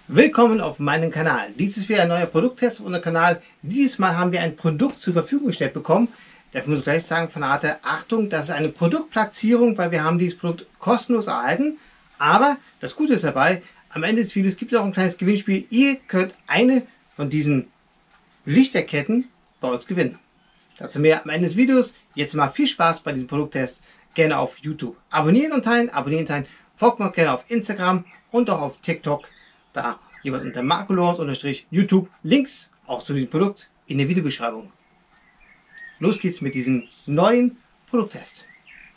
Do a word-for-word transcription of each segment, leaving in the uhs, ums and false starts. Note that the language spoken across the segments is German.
Willkommen auf meinem Kanal. Dies ist wieder ein neuer Produkttest auf unserem Kanal. Dieses Mal haben wir ein Produkt zur Verfügung gestellt bekommen. Dafür muss ich gleich sagen von Arte, Achtung, das ist eine Produktplatzierung, weil wir haben dieses Produkt kostenlos erhalten. Aber das Gute ist dabei, am Ende des Videos gibt es auch ein kleines Gewinnspiel. Ihr könnt eine von diesen Lichterketten bei uns gewinnen. Dazu mehr am Ende des Videos. Jetzt mal viel Spaß bei diesem Produkttest. Gerne auf YouTube abonnieren und teilen, abonnieren und teilen. Folgt mir gerne auf Instagram und auch auf TikTok. Da jeweils unter Marcolors-YouTube. Links auch zu diesem Produkt in der Videobeschreibung. Los geht's mit diesem neuen Produkttest.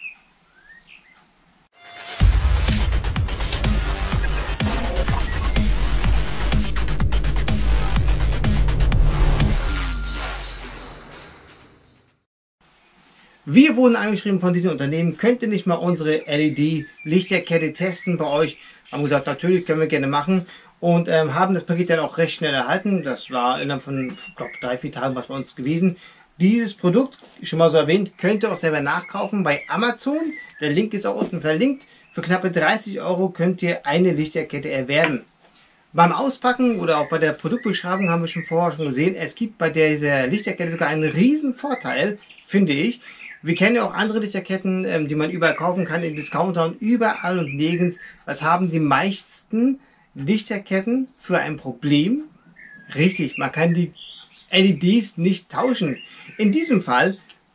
Wir wurden angeschrieben von diesem Unternehmen, könnt ihr nicht mal unsere L E D-Lichterkette testen bei euch? Haben gesagt, natürlich können wir gerne machen und ähm, haben das Paket dann auch recht schnell erhalten. Das war innerhalb von, ich glaube, drei, vier Tagen was bei uns gewesen. Dieses Produkt, schon mal so erwähnt, könnt ihr auch selber nachkaufen bei Amazon. Der Link ist auch unten verlinkt. Für knappe dreißig Euro könnt ihr eine Lichterkette erwerben. Beim Auspacken oder auch bei der Produktbeschreibung haben wir schon vorher schon gesehen, es gibt bei dieser Lichterkette sogar einen riesen Vorteil, finde ich. Wir kennen ja auch andere Lichterketten, ähm, die man überall kaufen kann, in Discountern, überall und nirgends. Was haben die meisten Lichterketten für ein Problem? Richtig, man kann die L E Ds nicht tauschen. In diesem Fall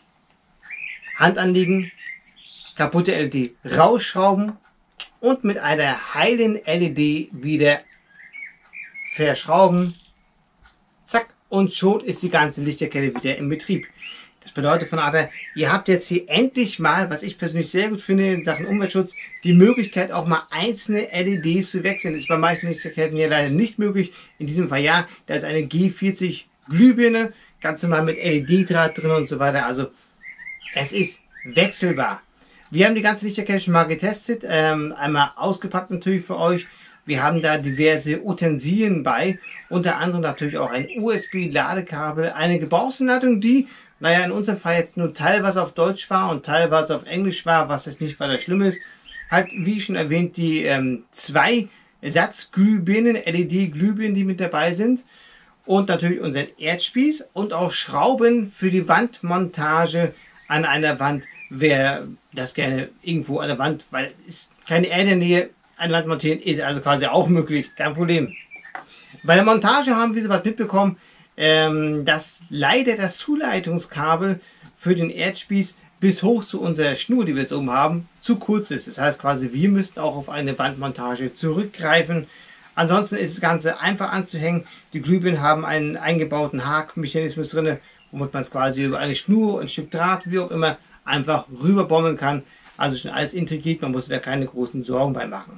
Hand anlegen, kaputte L E D rausschrauben und mit einer heilen L E D wieder verschrauben. Zack, und schon ist die ganze Lichterkette wieder in Betrieb. Das bedeutet von Arte, ihr habt jetzt hier endlich mal, was ich persönlich sehr gut finde in Sachen Umweltschutz, die Möglichkeit auch mal einzelne L E Ds zu wechseln. Das ist bei manchen Lichterketten hier leider nicht möglich. In diesem Fall ja, da ist eine G vierzig Glühbirne, ganz normal mit L E D-Draht drin und so weiter. Also es ist wechselbar. Wir haben die ganze Lichterkette schon mal getestet, ähm, einmal ausgepackt natürlich für euch. Wir haben da diverse Utensilien bei, unter anderem natürlich auch ein U S B-Ladekabel, eine Gebrauchsanleitung, die, naja, in unserem Fall jetzt nur teilweise auf Deutsch war und teilweise auf Englisch war, was jetzt nicht weiter schlimm ist. Halt, wie schon erwähnt, die ähm, zwei Ersatzglühbirnen, L E D-Glühbirnen, die mit dabei sind. Und natürlich unseren Erdspieß und auch Schrauben für die Wandmontage an einer Wand. Wer das gerne irgendwo an der Wand, weil es keine Erde in der Nähe, eine Wand montieren ist also quasi auch möglich, kein Problem. Bei der Montage haben wir so was mitbekommen, ähm, dass leider das Zuleitungskabel für den Erdspieß bis hoch zu unserer Schnur, die wir jetzt oben haben, zu kurz ist. Das heißt quasi, wir müssten auch auf eine Wandmontage zurückgreifen. Ansonsten ist das Ganze einfach anzuhängen. Die Glühbirnen haben einen eingebauten Hakmechanismus drin, womit man es quasi über eine Schnur, ein Stück Draht, wie auch immer, einfach rüberbommeln kann. Also schon alles integriert, man muss da keine großen Sorgen bei machen.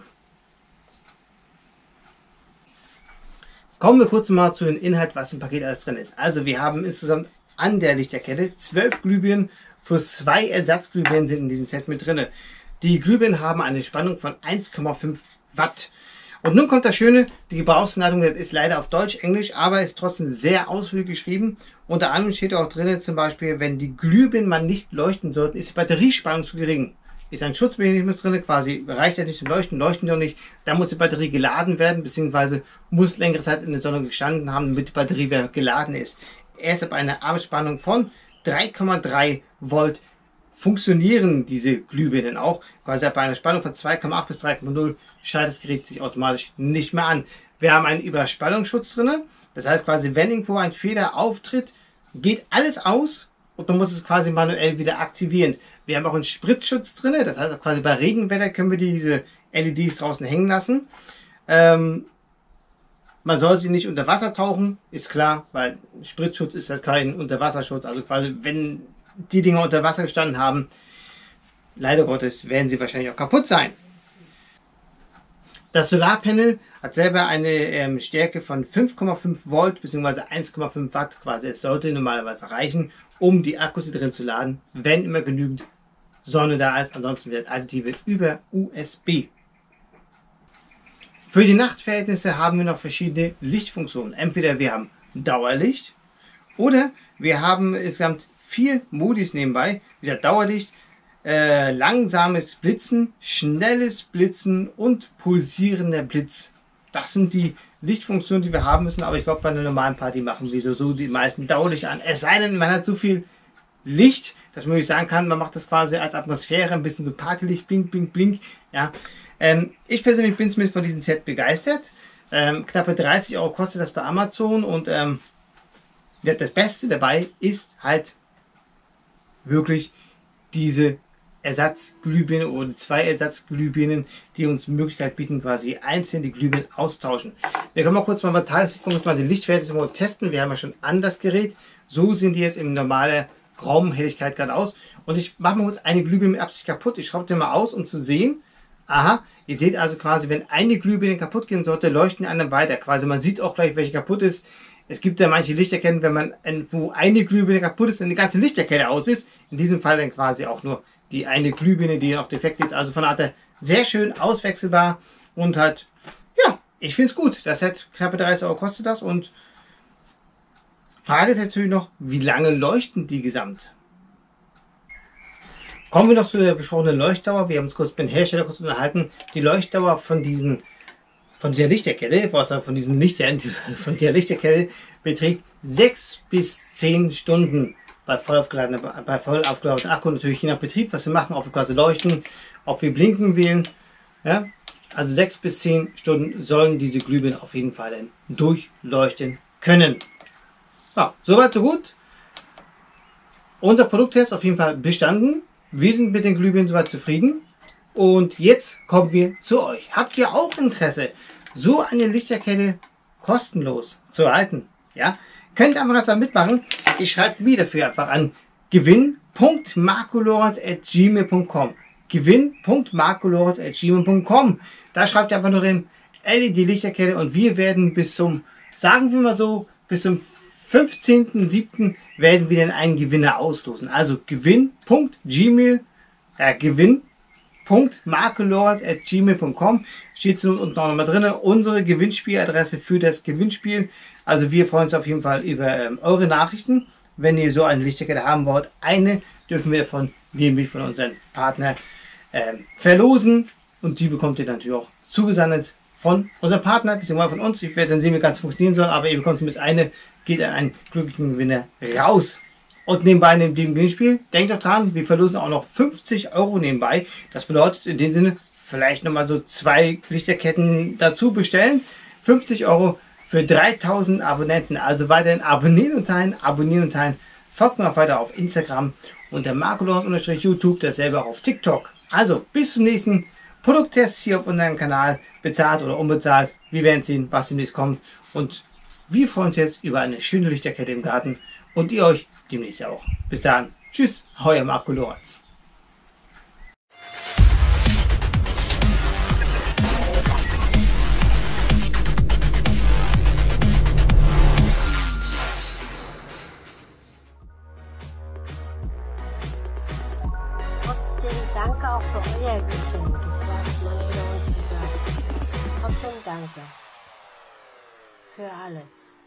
Kommen wir kurz mal zu dem Inhalt, was im Paket alles drin ist. Also wir haben insgesamt an der Lichterkette zwölf Glühbirnen plus zwei Ersatzglühbirnen sind in diesem Set mit drin. Die Glühbirnen haben eine Spannung von eins Komma fünf Watt. Und nun kommt das Schöne, die Gebrauchsanleitung ist leider auf Deutsch, Englisch, aber ist trotzdem sehr ausführlich geschrieben. Unter anderem steht auch drin, zum Beispiel, wenn die Glühbirnen mal nicht leuchten sollten, ist die Batteriespannung zu gering. Ist ein Schutzmechanismus drin, quasi reicht das nicht zum Leuchten, leuchten doch nicht. Da muss die Batterie geladen werden, beziehungsweise muss längere Zeit in der Sonne gestanden haben, damit die Batterie wieder geladen ist. Erst ab einer Arbeitsspannung von drei Komma drei Volt funktionieren diese Glühbirnen auch. Quasi ab einer Spannung von zwei Komma acht bis drei Komma null schaltet das Gerät sich automatisch nicht mehr an. Wir haben einen Überspannungsschutz drin. Das heißt quasi, wenn irgendwo ein Fehler auftritt, geht alles aus und man muss es quasi manuell wieder aktivieren. Wir haben auch einen Spritzschutz drin. Das heißt quasi bei Regenwetter können wir diese L E Ds draußen hängen lassen. Ähm, man soll sie nicht unter Wasser tauchen, ist klar, weil Spritzschutz ist halt kein Unterwasserschutz. Also quasi, wenn die Dinger unter Wasser gestanden haben, leider Gottes, werden sie wahrscheinlich auch kaputt sein. Das Solarpanel hat selber eine ähm, Stärke von fünf Komma fünf Volt bzw. eins Komma fünf Watt. Quasi, es sollte normalerweise reichen, um die Akkus hier drin zu laden, wenn immer genügend Sonne da ist. Ansonsten wird Alternative über U S B. Für die Nachtverhältnisse haben wir noch verschiedene Lichtfunktionen. Entweder wir haben Dauerlicht oder wir haben insgesamt vier Modis nebenbei. Wieder Dauerlicht, äh, langsames Blitzen, schnelles Blitzen und pulsierender Blitz. Das sind die Lichtfunktionen, die wir haben müssen, aber ich glaube, bei einer normalen Party machen wir so die meisten Dauerlicht an. Es sei denn, man hat so viel Licht, dass man wirklich sagen kann, man macht das quasi als Atmosphäre, ein bisschen so Partylicht, blink, blink, blink. Ja. Ähm, ich persönlich bin zumindest von diesem Set begeistert. Ähm, knappe dreißig Euro kostet das bei Amazon und ähm, ja, das Beste dabei ist halt wirklich diese Ersatzglühbirne oder zwei Ersatzglühbirnen, die uns die Möglichkeit bieten, quasi einzeln die Glühbirnen austauschen. Wir können mal kurz mal bei Tageslicht gucken, uns mal den Lichtwert mal testen. Wir haben ja schon an das Gerät. So sehen die jetzt in normaler Raumhelligkeit gerade aus. Und ich mache mal kurz eine Glühbirne mit Absicht kaputt. Ich schraube den mal aus, um zu sehen. Aha, ihr seht also quasi, wenn eine Glühbirne kaputt gehen sollte, leuchten die anderen weiter. Quasi man sieht auch gleich, welche kaputt ist. Es gibt ja manche Lichterketten, wenn man, wo eine Glühbirne kaputt ist und die ganze Lichterkette aus ist. In diesem Fall dann quasi auch nur die eine Glühbirne, die noch defekt ist. Also von der Art sehr schön auswechselbar und halt, ja, ich finde es gut. Das hat knappe dreißig Euro kostet das und Frage ist natürlich noch, wie lange leuchten die gesamt? Kommen wir noch zu der besprochenen Leuchtdauer. Wir haben uns kurz mit dem Hersteller kurz unterhalten. Die Leuchtdauer von diesen von der Lichterkette, von diesen Lichtern, von der Lichterkette beträgt sechs bis zehn Stunden bei voll aufgeladenem, bei voll aufgeladenem Akku, natürlich je nach Betrieb, was wir machen, ob wir quasi leuchten, ob wir blinken wählen. Ja? Also sechs bis zehn Stunden sollen diese Glühbirnen auf jeden Fall dann durchleuchten können. Ja, soweit so gut. Unser Produkttest auf jeden Fall bestanden. Wir sind mit den Glühbirnen soweit zufrieden. Und jetzt kommen wir zu euch. Habt ihr auch Interesse, so eine Lichterkette kostenlos zu erhalten? Ja? Könnt ihr einfach das mal mitmachen. Ich schreibe mir dafür einfach an gewinn punkt marcolorens at gmail punkt com. gewinn punkt marcolorens at gmail punkt com. Da schreibt ihr einfach nur in L E D-Lichterkette und wir werden bis zum, sagen wir mal so, bis zum fünfzehnten siebten werden wir dann einen Gewinner auslosen. Also gewinn punkt gmail, äh, gewinn punkt marcolorens at gmail punkt com steht so unten auch nochmal drin, unsere Gewinnspieladresse für das Gewinnspiel. Also wir freuen uns auf jeden Fall über ähm, eure Nachrichten. Wenn ihr so eine Lichterkette haben wollt, eine dürfen wir davon nämlich von unseren Partner ähm, verlosen und die bekommt ihr natürlich auch zugesandt von unserem Partner, beziehungsweise von uns. Ich werde dann sehen, wie ganz funktionieren soll, aber ihr bekommt zumindest eine, geht an einen glücklichen Gewinner raus. Und nebenbei in dem Gewinnspiel, denkt doch dran, wir verlosen auch noch fünfzig Euro nebenbei. Das bedeutet in dem Sinne, vielleicht nochmal so zwei Lichterketten dazu bestellen. fünfzig Euro für dreitausend Abonnenten. Also weiterhin abonnieren und teilen, abonnieren und teilen. Folgt mir auch weiter auf Instagram unter marcolorens-YouTube, dasselbe auch auf TikTok. Also bis zum nächsten Produkttest hier auf unserem Kanal, bezahlt oder unbezahlt. Wir werden sehen, was demnächst kommt. Und wir freuen uns jetzt über eine schöne Lichterkette im Garten und ihr euch demnächst auch. Bis dann. Tschüss, euer Marco Lorenz. Trotzdem danke auch für euer Geschenk. Es war mal wieder uns gesagt. Trotzdem danke für alles.